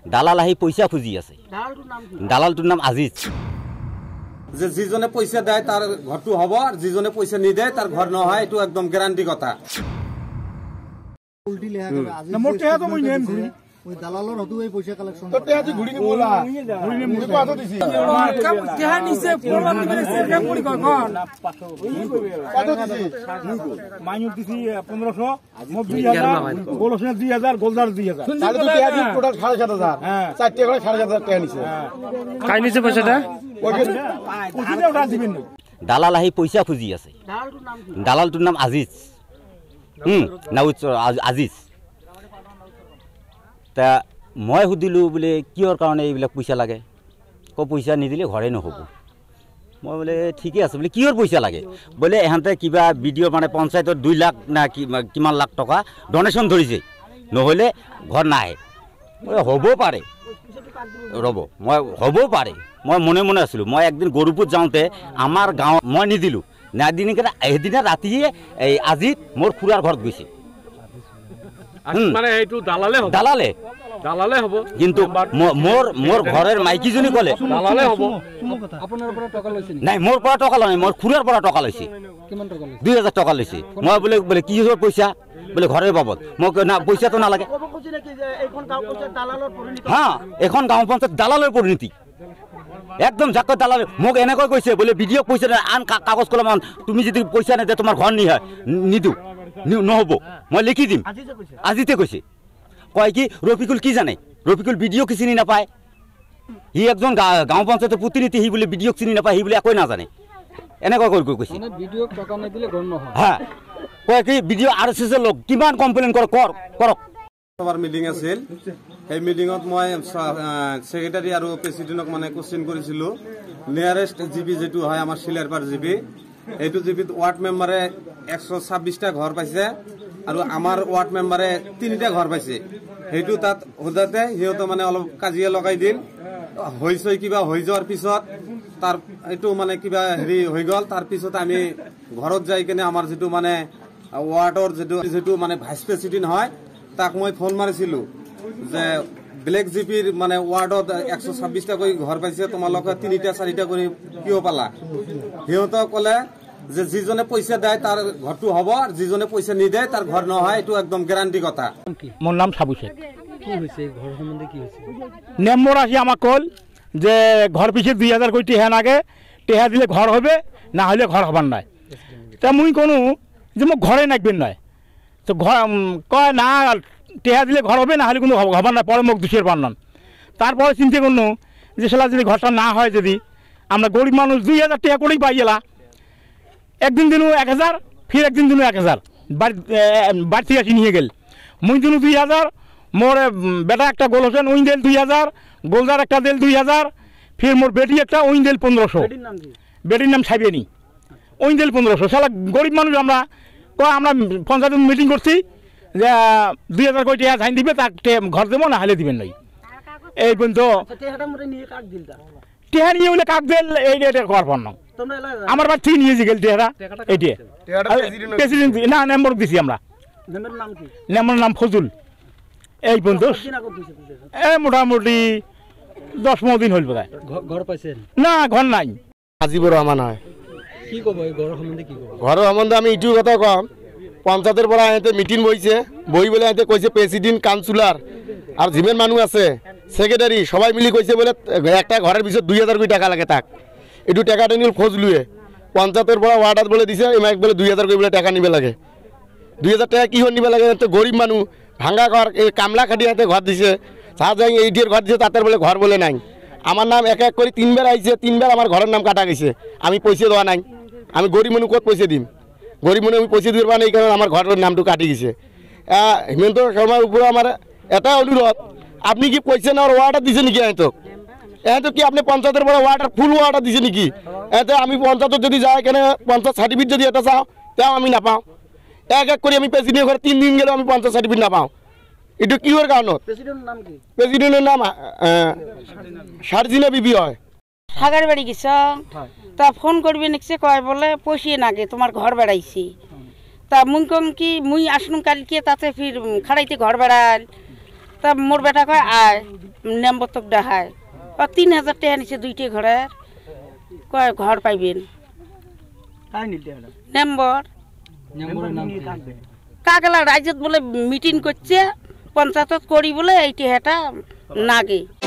দালাল আহি পইচা খুজি আছে। দালালটোৰ নাম আজিজ। যে যিজনে পইচা দেয় তার ঘরটো হব, আর যিজনে পইচা নিদেয় তার ঘর নহয়, এটো একদম গ্যারান্টি কথা। ওই দালালর হতো এই পয়সা কালেকশন তো তে ঘুরি নি বলা ঘুরি নি মুড়ি কত দিছি কেহা নিছে প্রমাণ দিবে সে মুড়ি কখন কত দিছি মাইনুর দিছি 1500 মব 2000 গোলসনা 2000 গোলদার 2000 তাহলে তো তে টোটাল 7500 হ্যাঁ চারটে করে 7500 টাকা নিছে কাই নিছে পয়সাটা ওই পয়সাটা ওটা দিবেন না। দালাল আহি পইচা খুজি আছে। দালালটোৰ নাম আজিজ। আজিজ। তা মই সুধিলোঁ বোলে কিহৰ কাৰণে এইবিলাক পইচা লাগে, পইচা নিদিলে ঘৰে নহ'ব। মই বোলে ঠিকে আছে বোলে, কিহৰ পইচা লাগে বোলে এহেঁতে কিবা বিডিঅ' মানে পঞ্চায়তৰ 2 লাখ না কিমান লাখ টকা ডনেশ্যন ধৰিছে, নহ'লে ঘৰ নাহে। হ'ব পাৰে ৰ'ব, মই হ'ব পাৰে, মই মনে মনে আছিলোঁ। মই একদিন গৰুপুৰ যাওঁতে আমাৰ গাঁৱত মই নিদিলোঁ, নাদিনকে সেইদিনা ৰাতিয়ে এই আজি মোৰ খুৰাৰ ঘৰত গৈছে। মানে এইটো দালালে হ'ব, দালালে দালালে হ'ব। কিন্তু মোৰ ঘৰৰ মাইকীজনী ক'লে দালালে হ'ব। আপোনাৰ পৰা টকা লৈছে নাই, মোৰ পৰা টকা লোৱা নাই, মোৰ খুৰাৰ পৰা টকা লৈছে। কিমান টকা লৈছে? 2000 টকা লৈছে। মই বোলে কি হ'ল পইচা, বোলে ঘৰৰ বাবদ। মই না পইচাটো নালাগে। হা, এখন গাঁও পঞ্চায়ত দালালৰ পৰিণতি একদম জাকৈ দালাল। মোক এনেকৈ কৈছে বোলে ভিডিঅ' পইচা আন কাগজ কলম আন, তুমি যদি পইচা নিদিয়ে তোমাৰ ঘৰ নিদিওঁ, নহ'ব, মই লিখি দিম। আজিতে কৈছে। কয় কি ৰফিকুল কি জানে, ৰফিকুল ভিডিঅ' কি চিনি নাপায়, সি একজন গাঁও পঞ্চায়তৰ প্ৰতিনিধি, সি বোলে ভিডিঅ' চিনি নাপায়, সি বোলে একোৱে নাজানে, এনেকৈ কৈছে। হা, কয় কি ভিডিঅ' RSS লগ কিমান কমপ্লেইন কৰক। সভাৰ মিটিং আছিল, সেই মিটিঙত মই সেক্ৰেটাৰী আৰু প্ৰেচিডেণ্টক মানে কোৱেশ্যন কৰিছিলোঁ। নিয়াৰেষ্ট জিপি যিটো হয় আমাৰ চিলাৰপাৰ জিপি, এইটো জিপিত ৱাৰ্ড মেম্বাৰে 126টা ঘৰ পাইছে আৰু আমাৰ ৱাৰ্ড মেম্বাৰে 3টা ঘৰ পাইছে। সেইটো তাত সোধাতে সিহঁতে মানে অলপ কাজিয়া লগাই দিল। হৈছে কিবা হৈ যোৱাৰ পিছত তাৰ এইটো মানে কিবা হেৰি হৈ গ'ল। তাৰপিছত আমি ঘৰত যাই কিনে আমাৰ যিটো মানে ৱাৰ্ডৰ যিটো মানে ভাইচ প্ৰেচিডেণ্ট হয় তাক মই ফোন মাৰিছিলোঁ যে ব্লেক জিপিৰ মানে ৱাৰ্ডত 126টা কৰি ঘৰ পাইছে, তোমালোকে 3টা 4টা কৰি কিয় পালা? সিহঁতে ক'লে যে যিজনে পইচা দেয় তাৰ ঘৰটো হ'ব, আর যিজনে পইচা নিদেয় তার ঘর নহয়, এটো একদম গ্যারান্টি কথা। মোর নাম সাবু শেখ। কি হইছে ঘর সম্বন্ধে কি হইছে? নেম্বর আসি আমাক কল যে ঘর পিছে 2000 করে টেহা লাগে, টেহা দিলে ঘর হবে, না হলে ঘর হবার নাই। তা মুই কোনো যে মোক ঘরে নাকবেন নয়, তো ঘর কয় না টেহা দিলে ঘর হবে, না হলে কোনো হবার না, পরে মোক দুষের পার নন। তারপরে চিন্তা করলো যে সেটা যদি ঘরটা না হয়, যদি আমরা গরিব মানুষ 2000 টাকা করেই পাই গেলা, একদিন দিনও 1000, ফির একদিন দিনও 1000 বাড়ি থেকে আসি নিয়ে গেল। মুই দিনও 2000, মোর বেটা একটা গোল হোসেন ওই দিল 2000, গোলদার একটা দিল 2000, ফির মোর বেটি একটা ওই দিল 1500। বেটির নাম সাইবেনি, ওই দিল 1500। সালা গরিব মানুষ আমরা পঞ্চায়েত মিটিং করছি যে 2000 কোটি টাকা ধান দিবে, তাকে ঘর দেবো, না হলে দিবেন নাই। এই পর্যন্ত টেহা নিয়ে বলে কাক দিল, এই করার পর না আমার বাড়ি থেকে নিয়ে গেল টেহারা। এইটা প্রেসিডেন্ট না নম্বর দিছি আমরা। নম্বরের নাম ফজুল। এই পর্যন্ত মোটামুটি 10-15 দিন হল বোধহয়। ঘর পাইছেন না? ঘর নাই। আজিবুর রহমান হয়। কি কব এই ঘর সম্বন্ধে? কি কব ঘর সম্বন্ধে? আমি এইটো কথা কম, পঞ্চায়েতের পৰা এতে মিটিং বহিছে, বহি বলে এতে কৈছে প্রেসিডেন্ট, কাউন্সিলর আর যিমান মানুষ আছে সেক্রেটারি সবাই মিলি কৈছে বলে একটা ঘরের পিছত 2000 কোটি টাকা লাগে। তাক এইটো টাকাটা নিল খোঁজ লুয়ে পঞ্চায়েতের পৰা ওয়ার্ডাত বলে দিছে, এমাক বলে 2000 করে বলে টাকা নিবে লাগে। 2000 টাকা কি নিবে লাগে? তো গরিব মানুষ ভাঙ্গা ঘর, এই কামলা খাটিয়ে হাতে ঘর দিছে, সাহায্য এইটির ঘর দিছে, তাদের বলে ঘর বলে নাই। আমার নাম এক এক করে 3বার আইছে, 3বার আমার ঘরের নাম কাটা গেছে। আমি পয়সা দেওয়া নাই, আমি গরিব মানুষ কত পয়সা দিম? গরিব মানুষ আমি পয়সা দিব না, এই কারণে আমার ঘরের নামটা কাটি গেছে। হিমন্ত শর্মার উপরে আমার এটা অনুরোধ, আপনি কি পয়সা নেওয়ার ওয়ার্ডার দিছে নাকি? এত কি আপনি পঞ্চায়েতের পৰা ওয়ার্ডার ফুল ওয়ার্ডার দিছে নাকি? এতে আমি পঞ্চায়েত যদি যাই কেন পঞ্চায়েত সার্টিফিকেট যদি এটা চাও, তাও আমি নাপাওঁ। এক এক করে আমি প্রেসিডেন্ট ঘরে 3 দিন গেলে আমি পঞ্চায়েত সার্টিফিকেট নাপাওঁ। এটা কিহর কারণত? প্রেসিডেন্টের নাম সারজিনা বিবি হয়। হাগার বাড়ি গেছ, তা ফোন করবি নিচ্ছে, কয় বলে পয়সা নাগে, তোমার ঘর বেড়াইছি। তা মুই কম কি মুই আসনুম কালকে, তাতে ফির খাড়াইতে ঘর বেড়াল। তা মোর বেটা কয় আয় নম্বর তোক দেখায় 3000 টাকা নিছে দুইটি ঘরের কয় ঘর পাইবেন নম্বর কাগলা রাজ্যত বলে মিটিং করছে পঞ্চায়েতত করি বলে এই টেহাটা নাগে